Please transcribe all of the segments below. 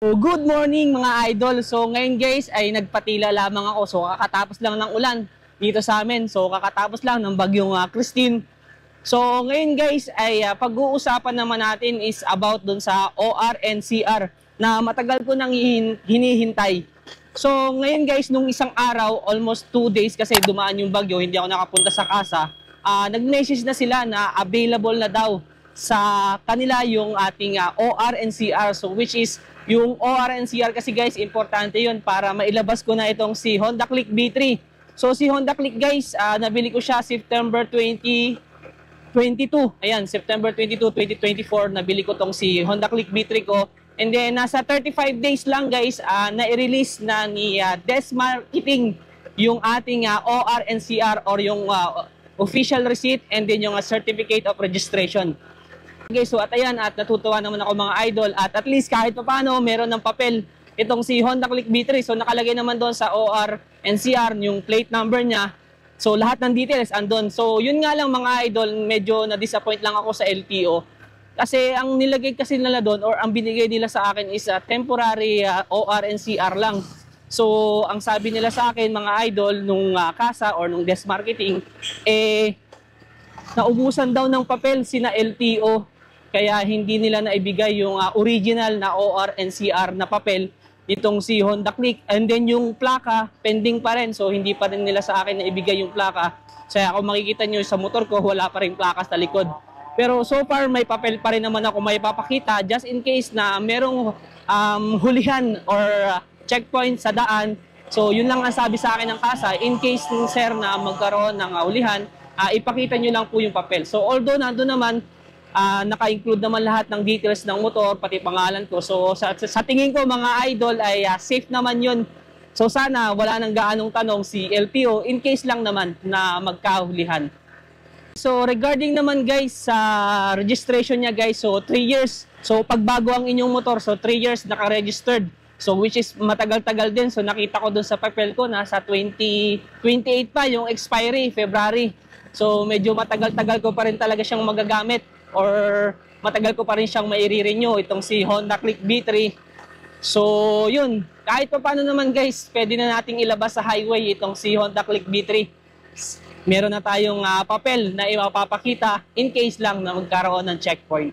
So good morning mga idol. So ngayon guys ay nagpatila lamang ako. So kakatapos lang ng ulan dito sa amin. So kakatapos lang ng bagyong Christine. So ngayon guys ay pag-uusapan naman natin is about dun sa OR and CR na matagal ko nang hinihintay. So ngayon guys, nung isang araw, almost 2 days kasi dumaan yung bagyo, hindi ako nakapunta sa casa. Nag-message na sila na available na daw sa kanila yung ating OR and CR. So which is yung OR and CR kasi guys, importante yun para mailabas ko na itong si Honda Click B3. So si Honda Click guys, nabili ko siya September 2022. Ayan, September 22, 2024, nabili ko tong si Honda Click B3 ko. And then nasa 35 days lang guys, na-release na ni Des Marketing yung ating OR and CR or yung official receipt and then yung certificate of registration. Okay, so at ayan, at natutuwa naman ako mga idol at least kahit pa paano meron ng papel itong si Honda Click B3. So nakalagay naman doon sa OR and CR yung plate number niya. So lahat ng details andun. So yun nga lang mga idol, medyo na-disappoint lang ako sa LTO. Kasi ang nilagay kasi nila doon or ang binigay nila sa akin is temporary OR and CR lang. So ang sabi nila sa akin mga idol nung casa or nung Des Marketing, naubusan daw ng papel sina LTO. Kaya hindi nila naibigay yung original na OR and CR na papel itong si Honda Click. And then yung plaka, pending pa rin. So hindi pa rin nila sa akin naibigay yung plaka. So kung makikita nyo sa motor ko, wala pa rin plaka sa likod. Pero so far, may papel pa rin naman ako may papakita just in case na merong hulihan or checkpoint sa daan. So yun lang ang sabi sa akin ng kasa. In case sir na magkaroon ng hulihan, ipakita nyo lang po yung papel. So although nandun naman, naka-include naman lahat ng details ng motor, pati pangalan ko. So sa tingin ko mga idol ay safe naman yun. So sana wala nang gaanong tanong si LTO in case lang naman na magkahulihan. So regarding naman guys sa registration niya guys, so 3 years. So pagbago ang inyong motor, so 3 years naka-registered. So which is matagal-tagal din. So nakita ko doon sa papel ko nasa 2028 pa yung expiry, February. So medyo matagal-tagal ko pa rin talaga siyang magagamit or matagal ko pa rin siyang maire-renew itong si Honda Click B3. So yun, kahit pa paano naman guys, pwede na nating ilabas sa highway itong si Honda Click B3. Meron na tayong papel na ipapakita in case lang na magkaroon ng checkpoint.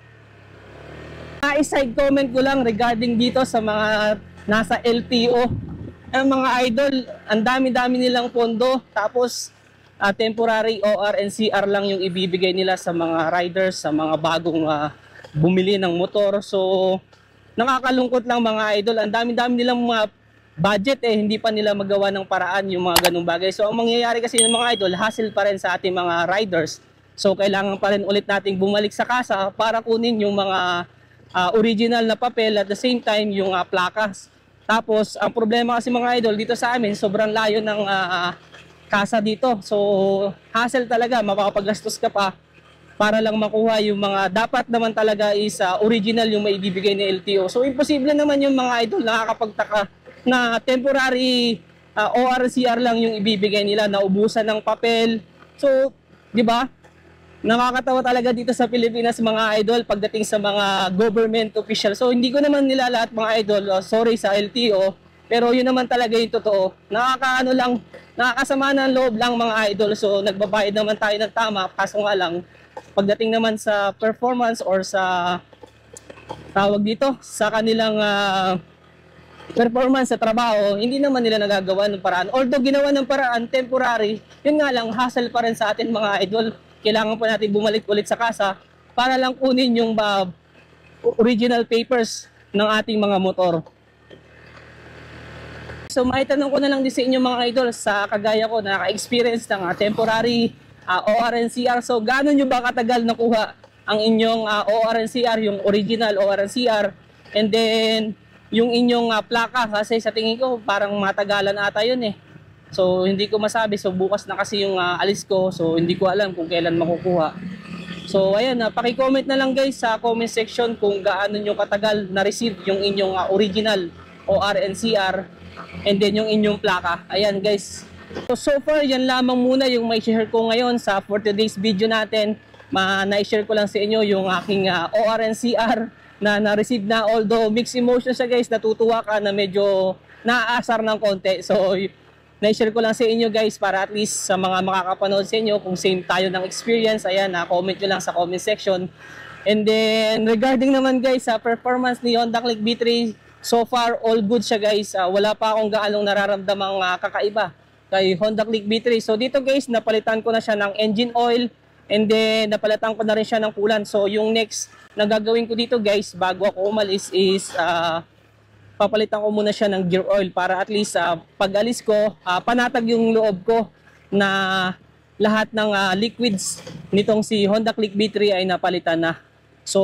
I-side comment ko lang regarding dito sa mga nasa LTO. Mga idol, ang dami-dami nilang pondo, tapos temporary OR and CR lang yung ibibigay nila sa mga riders, sa mga bagong bumili ng motor. So nakakalungkot lang mga idol, ang dami-dami nilang mga budget hindi pa nila magawa ng paraan yung mga ganung bagay. So ang mangyayari kasi ng mga idol, hassle pa rin sa ating mga riders. So kailangan pa rin ulit nating bumalik sa casa para kunin yung mga original na papel at the same time yung plakas. Tapos ang problema kasi mga idol dito sa amin, sobrang layo ng casa dito. So hassle talaga, mapapaggastos ka pa para lang makuha yung mga dapat naman talaga is original yung maibibigay ni LTO. So imposible naman yung mga idol, nakakapagtaka na temporary ORCR lang yung ibibigay nila, naubusan ng papel. So, di ba? Nakakatawa talaga dito sa Pilipinas mga idol pagdating sa mga government official. So, hindi ko naman nila lahat mga idol, sorry sa LTO, pero yun naman talaga yung totoo. Nakakasama ng loob lang mga idol. So, nagbabayad naman tayo ng tama, kaso nga lang, pagdating naman sa performance or sa tawag dito, sa kanilang performance sa trabaho, hindi naman nila nagagawa ng paraan. Although ginawa ng paraan, temporary, yun nga lang, hassle pa rin sa atin mga idol. Kailangan pa natin bumalik ulit sa casa para lang kunin yung original papers ng ating mga motor. So maitanong ko na lang din sa inyo mga idol, sa kagaya ko na naka-experience ng temporary OR and CR. So gano'n nyo ba katagal nakuha ang inyong OR and CR, yung original OR and CR, and then yung inyong plaka, kasi sa tingin ko parang matagalan ata yun So hindi ko masabi, so bukas na kasi yung alis ko, so hindi ko alam kung kailan makukuha. So ayan, paki-comment na lang guys sa comment section kung gaano nyo katagal na-receive yung inyong original OR and CR and then yung inyong plaka. Ayan guys. So far yan lamang muna yung may share ko ngayon sa for today's video natin. Na-share ko lang sa inyo yung aking OR and CR na na-receive na. Although mixed emotions siya guys, natutuwa ka na medyo naaasar ng konti. So na-share ko lang sa inyo guys para at least sa mga makakapanood sa inyo kung same tayo ng experience, ayan, comment nyo lang sa comment section. And then regarding naman guys sa performance ni Honda Click B3, so far all good siya guys. Wala pa akong gaanong nararamdamang kakaiba kay Honda Click B3. So dito guys, napalitan ko na siya ng engine oil, and then napalitan ko na rin siya ng coolant. So yung next na gagawin ko dito guys bago ako umalis is papalitan ko muna siya ng gear oil para at least pag alis ko, panatag yung loob ko na lahat ng liquids nitong si Honda Click B3 ay napalitan na. So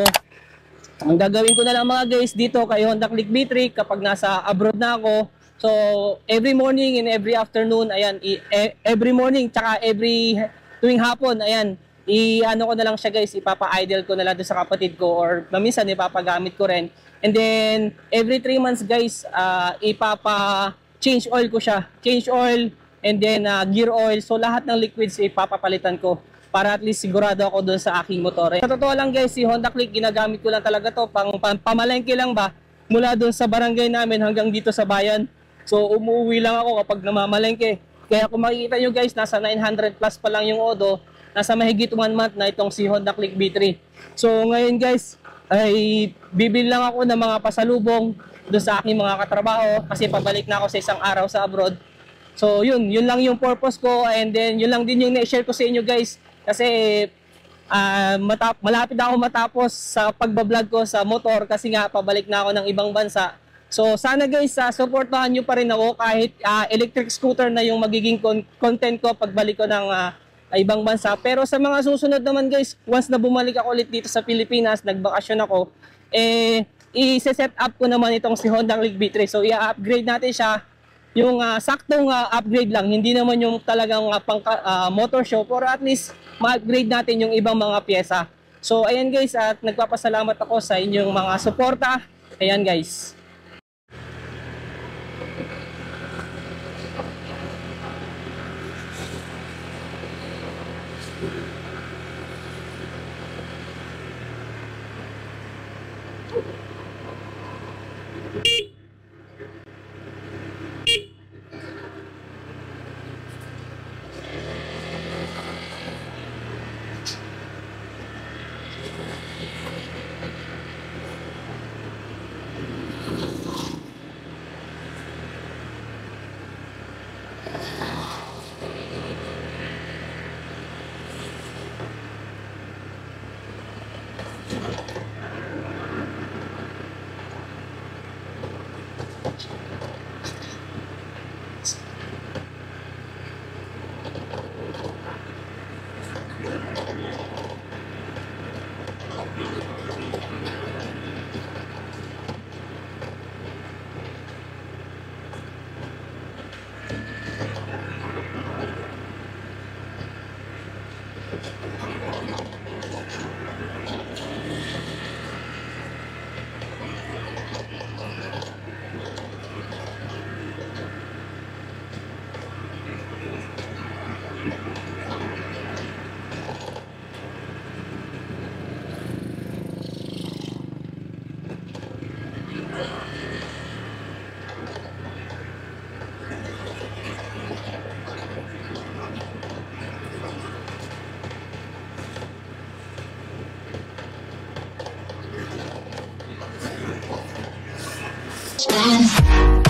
ang gagawin ko na lang mga guys dito kay Honda Click B3 kapag nasa abroad na ako, so every morning and every afternoon, ayan, every morning tsaka every tuwing hapon, ayan, ano ko na lang siya guys, ipapa-idle ko na lang doon sa kapatid ko, or minsan ipapagamit ko rin. And then every 3 months guys, ipapa-change oil ko siya, change oil, and then gear oil. So lahat ng liquids ipapapalitan ko para at least sigurado ako doon sa aking motor. Sa totoo lang guys, si Honda Click ginagamit ko lang talaga to pamalengke lang ba, mula doon sa barangay namin hanggang dito sa bayan. So umuwi lang ako kapag namamalengke. Kaya kung makikita nyo guys, nasa 900 plus pa lang yung odo, nasa mahigit 1 month na itong si Honda Click B3. So ngayon guys, ay bibili lang ako ng mga pasalubong doon sa aking mga katrabaho kasi pabalik na ako sa isang araw sa abroad. So yun lang yung purpose ko, and then yun lang din yung na-share ko sa inyo guys. Kasi malapit na ako matapos sa pagbablog ko sa motor kasi nga pabalik na ako ng ibang bansa. So sana guys, supportahan nyo pa rin ako kahit electric scooter na yung magiging content ko pagbalik ko ng ibang bansa. Pero sa mga susunod naman guys, once na bumalik ako ulit dito sa Pilipinas, nagbakasyon ako, i-set up ko naman itong si Honda Click B3. So i-upgrade natin siya, yung saktong upgrade lang, hindi naman yung talagang motor show, or at least ma-upgrade natin yung ibang mga pyesa. So ayan guys, at nagpapasalamat ako sa inyong mga suporta. Ayan guys. Stand.